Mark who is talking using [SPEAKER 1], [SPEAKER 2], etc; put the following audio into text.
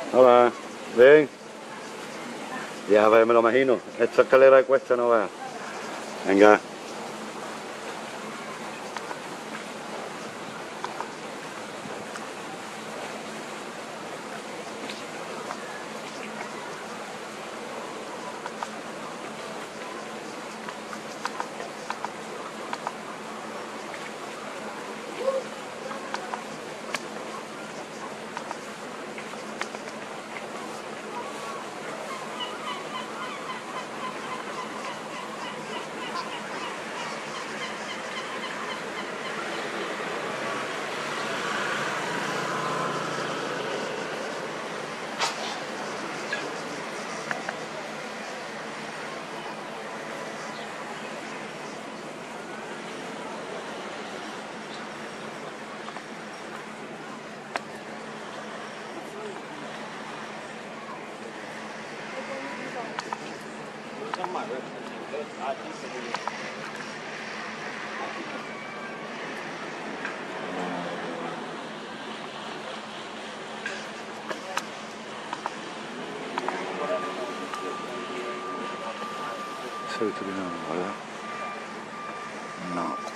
[SPEAKER 1] Hola, ¿bien? Ya, me lo imagino. Esta escalera de cuesta no va. Venga. Se ve que no, ¿verdad? No.